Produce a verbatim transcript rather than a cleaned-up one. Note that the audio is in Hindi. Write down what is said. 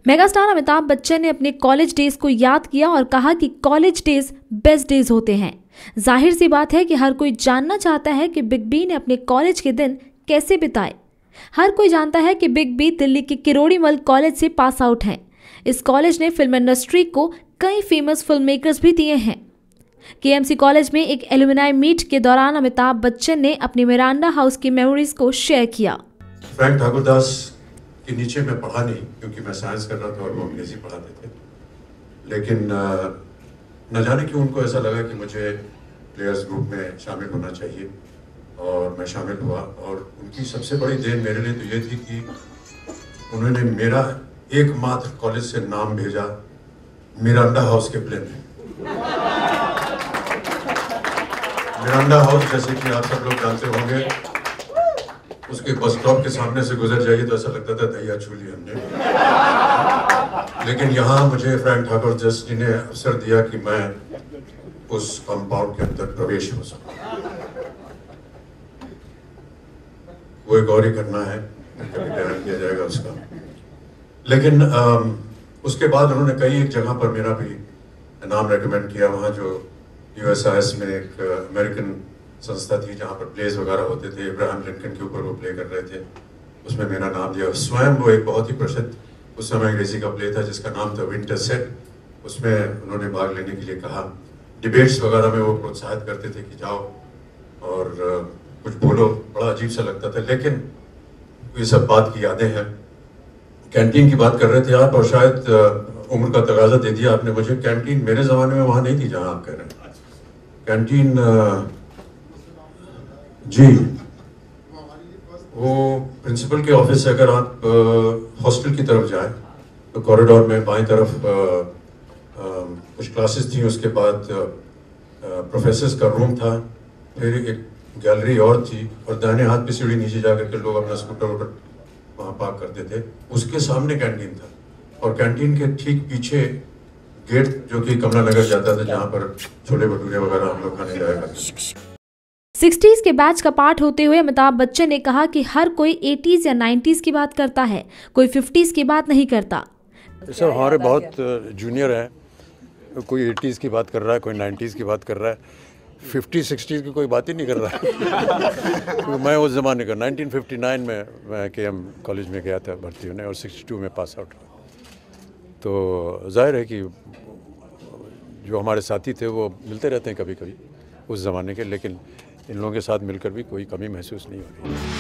मेगास्टार अमिताभ बच्चन ने अपने कॉलेज डेज को याद किया और कहा कि कॉलेज डेज बेस्ट डेज होते हैं। जाहिर सी बात है कि हर कोई जानना चाहता है कि बिग बी ने अपने कॉलेज के दिन कैसे बिताए। हर कोई जानता है कि बिग बी दिल्ली के किरोड़ीमल कॉलेज से पास आउट हैं। इस कॉलेज ने फिल्म इंडस्ट्री को कई फेमस फिल्म मेकर्स भी दिए हैं। केएमसी कॉलेज में एक एलुमनाई मीट के दौरान अमिताभ बच्चन ने अपनी मिरांडा हाउस की मेमोरीज को शेयर किया। फ्रैंक ठाकुरदास के नीचे मैं पढ़ा नहीं, क्योंकि मैं साइंस कर रहा था और वो अंग्रेजी पढ़ाते थे, लेकिन न जाने क्यों उनको ऐसा लगा कि मुझे प्लेयर्स ग्रुप में शामिल होना चाहिए और मैं शामिल हुआ। और उनकी सबसे बड़ी देन मेरे लिए तो ये थी कि उन्होंने मेरा एकमात्र कॉलेज से नाम भेजा मिरांडा हाउस के प्लेन में। मिरांडा हाउस, जैसे कि आप सब लोग जानते होंगे, उसके बस स्टॉप के सामने से गुजर जाइए तो ऐसा लगता था दैया छू ली हमने। लेकिन यहाँ मुझे फ्रैंक ठाकुर जस्ट ने अवसर दिया कि मैं उस कंपाउंड के अंदर प्रवेश हो सकूं। वो एक और ही करना है, कभी बयान किया जाएगा उसका। लेकिन आम, उसके बाद उन्होंने कई एक जगह पर मेरा भी नाम रेकमेंड किया। वहाँ जो यूएसआईएस में एक अमेरिकन संस्था थी जहाँ पर प्लेज वगैरह होते थे, इब्राहिम लिंकन के ऊपर वो प्ले कर रहे थे, उसमें मेरा नाम दिया। स्वयं वो एक बहुत ही प्रसिद्ध उस समय अंग्रेजी का प्ले था जिसका नाम था विंटर सेट, उसमें उन्होंने भाग लेने के लिए कहा। डिबेट्स वगैरह में वो प्रोत्साहित करते थे कि जाओ और कुछ बोलो, बड़ा अजीब सा लगता था, लेकिन ये सब बात की यादें हैं। कैंटीन की बात कर रहे थे आप, और शायद उम्र का तगाजा दे दिया आपने मुझे। कैंटीन मेरे ज़माने में वहाँ नहीं थी जहाँ आप कह रहे हैं। कैंटीन जी, वो प्रिंसिपल के ऑफिस से अगर आप हॉस्टल की तरफ जाएं तो कॉरिडोर में बाईं तरफ आ, आ, कुछ क्लासेस थी, उसके बाद प्रोफेसर्स का रूम था, फिर एक गैलरी और थी, और दाहिने हाथ पे सीढ़ी नीचे जाकर के लोग अपना स्कूटर वूटर वहाँ पार्क करते थे। उसके सामने कैंटीन था, और कैंटीन के ठीक पीछे गेट जो कि कमला नगर जाता था, जहाँ पर छोले भटूरे वगैरह हम लोग खाने जाया करते थे। सिक्सटीज़ के बैच का पार्ट होते हुए अमिताभ बच्चन ने कहा कि हर कोई एटीज़ या नाइन्टीज़ की बात करता है, कोई फिफ्टीज़ की बात नहीं करता। सर हमारे बहुत जूनियर हैं, कोई एटीज़ की बात कर रहा है, कोई नाइन्टीज़ की बात कर रहा है, फिफ्टी सिक्सटीज़ की कोई बात ही नहीं कर रहा है। मैं उस ज़माने का नाइनटीन फिफ्टी नाइन में मैं के एम कॉलेज में गया था भर्ती होने, और सिक्सटी टू में पास आउट हुआ। तो जाहिर है कि जो हमारे साथी थे वो मिलते रहते हैं कभी कभी उस ज़माने के, लेकिन इन लोगों के साथ मिलकर भी कोई कमी महसूस नहीं हो रही।